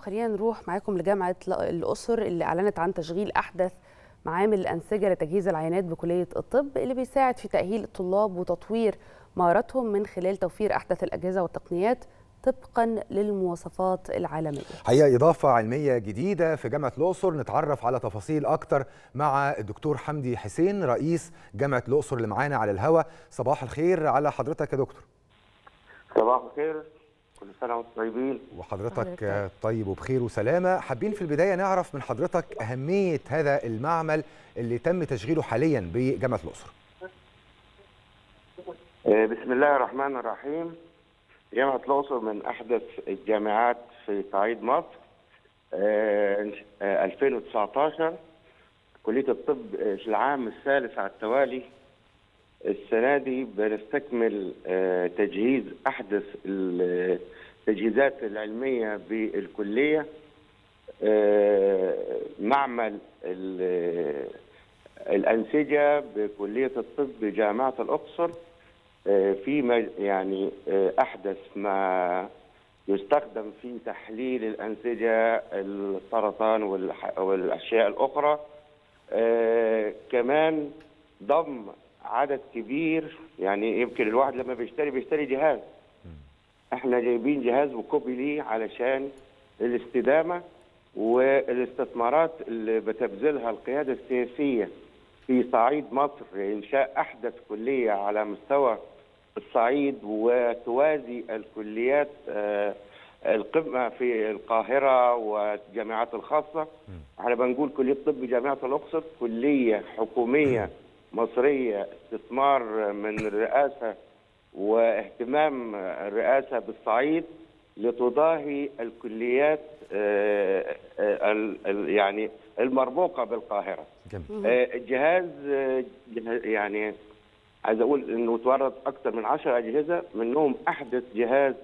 خلينا نروح معاكم لجامعة الأقصر اللي أعلنت عن تشغيل أحدث معامل الأنسجة لتجهيز العينات بكلية الطب، اللي بيساعد في تأهيل الطلاب وتطوير مهاراتهم من خلال توفير أحدث الأجهزة والتقنيات طبقا للمواصفات العالمية. حقيقة إضافة علمية جديدة في جامعة الأقصر. نتعرف على تفاصيل أكتر مع الدكتور حمدي حسين رئيس جامعة الأقصر اللي معانا على الهواء. صباح الخير على حضرتك يا دكتور. صباح الخير، كل سنة وانتم طيبين. وحضرتك طيب وبخير وسلامة. حابين في البداية نعرف من حضرتك أهمية هذا المعمل اللي تم تشغيله حاليا بجامعة الأقصر. بسم الله الرحمن الرحيم. جامعة الأقصر من أحدث الجامعات في صعيد مصر. 2019 كلية الطب في العام الثالث على التوالي. السنة دي بنستكمل تجهيز أحدث التجهيزات العلمية بالكلية. معمل الأنسجة بكلية الطب بجامعة الأقصر في يعني أحدث ما يستخدم في تحليل الأنسجة، السرطان والأشياء الأخرى. كمان ضم عدد كبير، يعني يمكن الواحد لما بيشتري جهاز، احنا جايبين جهاز وكوبي ليه علشان الاستدامة والاستثمارات اللي بتبذلها القيادة السياسية في صعيد مصر لإنشاء أحدث كلية على مستوى الصعيد وتوازي الكليات القمة في القاهرة والجامعات الخاصة. احنا بنقول كلية طب جامعة الأقصر كلية حكومية مصرية، استثمار من الرئاسة واهتمام الرئاسة بالصعيد لتضاهي الكليات يعني المرموقة بالقاهرة. الجهاز يعني عايز أقول إنه تورد أكثر من 10 أجهزة، منهم أحدث جهاز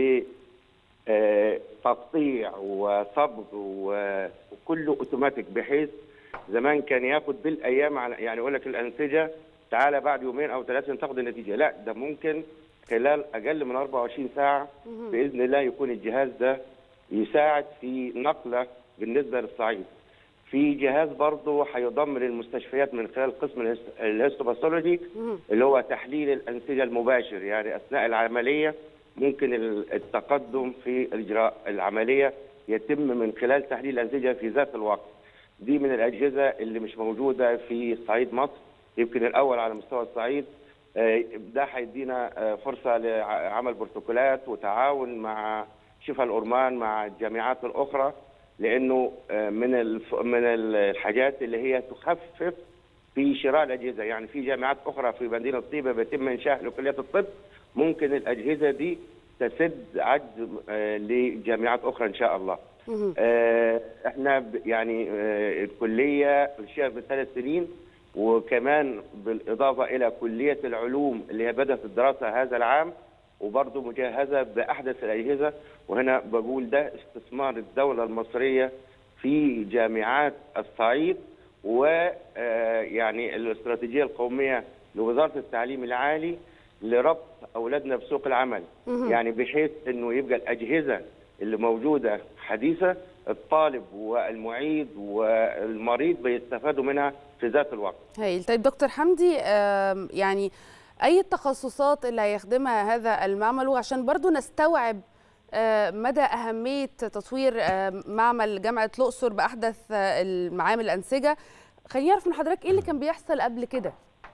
لتقطيع وصبغ وكله أوتوماتيك، بحيث زمان كان ياخد بالايام، يعني يقول لك الانسجه تعالى بعد يومين او ثلاثه تاخد النتيجه، لا ده ممكن خلال اقل من 24 ساعه باذن الله يكون الجهاز ده يساعد في نقله بالنسبه للصعيد. في جهاز برضه هيضم للمستشفيات من خلال قسم الهيستوباثولوجي اللي هو تحليل الانسجه المباشر، يعني اثناء العمليه ممكن التقدم في اجراء العمليه يتم من خلال تحليل الانسجه في ذات الوقت. دي من الأجهزة اللي مش موجودة في صعيد مصر، يمكن الأول على مستوى الصعيد. ده هيدينا فرصة لعمل بروتوكولات وتعاون مع شفا الأورمان مع الجامعات الأخرى، لأنه من الحاجات اللي هي تخفف في شراء الأجهزة. يعني في جامعات أخرى في مدينة طيبة بيتم إنشاء لكلية الطب، ممكن الأجهزة دي تسد عجز لجامعات أخرى إن شاء الله. احنا يعني الكليه انشئت من 3 سنين، وكمان بالاضافه الى كليه العلوم اللي هي بدات الدراسه هذا العام، وبرضه مجهزه باحدث الاجهزه. وهنا بقول ده استثمار الدوله المصريه في جامعات الصعيد، ويعني الاستراتيجيه القوميه لوزاره التعليم العالي لربط اولادنا بسوق العمل، يعني بحيث انه يبقى الاجهزه اللي موجودة حديثة الطالب والمعيد والمريض بيستفادوا منها في ذات الوقت. هايل. طيب دكتور حمدي، يعني أي التخصصات اللي هيخدمها هذا المعمل، وعشان برضو نستوعب مدى أهمية تطوير معمل جامعة الأقصر بأحدث المعامل الأنسجة، خلينا نعرف من حضرتك إيه اللي كان بيحصل قبل كده؟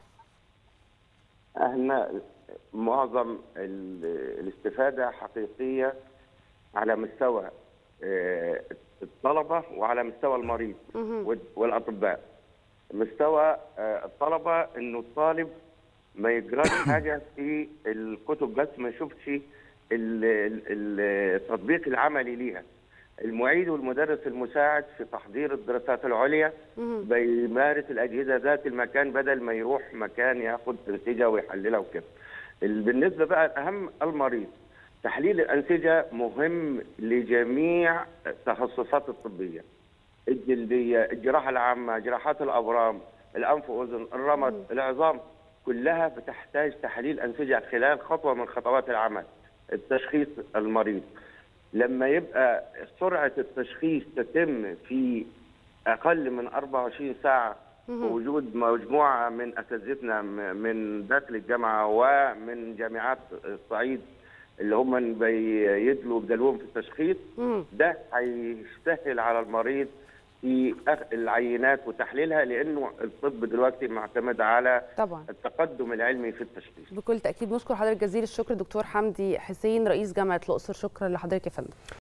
احنا معظم الاستفادة حقيقية على مستوى الطلبة وعلى مستوى المريض والأطباء. مستوى الطلبة إنه الطالب ما يقراش حاجة في الكتب بس، ما يشوفش التطبيق العملي ليها. المعيد والمدرس المساعد في تحضير الدراسات العليا بيمارس الأجهزة ذات المكان بدل ما يروح مكان ياخد نتيجة ويحللها وكده. بالنسبة بقى الأهم المريض، تحليل الأنسجة مهم لجميع التخصصات الطبية، الجلدية، الجراحة العامة، جراحات الأورام، الأنف وأذن، الرمد، العظام، كلها بتحتاج تحليل أنسجة خلال خطوة من خطوات العمل، التشخيص المريض. لما يبقى سرعه التشخيص تتم في اقل من 24 ساعه بوجود مجموعه من اساتذتنا من داخل الجامعه ومن جامعات الصعيد اللي هم بيدلوا بدلوهم في التشخيص، ده هيسهل على المريض في العينات وتحليلها، لانه الطب دلوقتي معتمد على طبعا التقدم العلمي في التشخيص. بكل تاكيد. نشكر حضرتك جزيل الشكر دكتور حمدي حسين رئيس جامعه الاقصر. شكرا لحضرتك يا فندم.